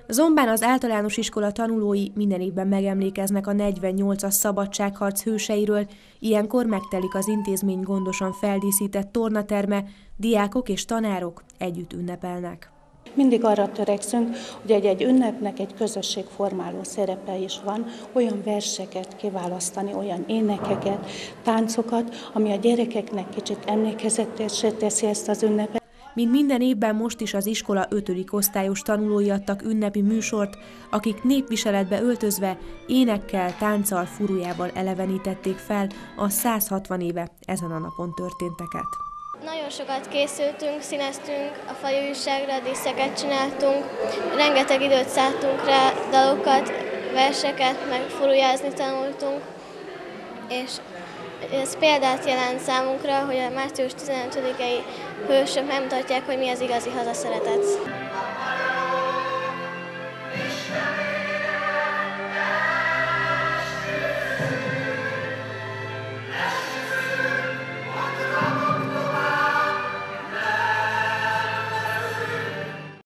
Zombán az általános iskola tanulói minden évben megemlékeznek a 48-as szabadságharc hőseiről, ilyenkor megtelik az intézmény gondosan feldíszített tornaterme, diákok és tanárok együtt ünnepelnek. Mindig arra törekszünk, hogy egy ünnepnek egy közösségformáló szerepe is van, olyan verseket kiválasztani, olyan énekeket, táncokat, ami a gyerekeknek kicsit emlékezetessé teszi ezt az ünnepet. Mint minden évben most is az iskola 5. osztályos tanulói adtak ünnepi műsort, akik népviseletbe öltözve, énekkel, tánccal, furujával elevenítették fel a 160 éve ezen a napon történteket. Nagyon sokat készültünk, színeztünk, a falu újságra díszeket csináltunk, rengeteg időt szántunk rá, dalokat, verseket, meg furujázni tanultunk, és ez példát jelent számunkra, hogy a március 15-i hősök megmutatják, hogy mi az igazi hazaszeretet.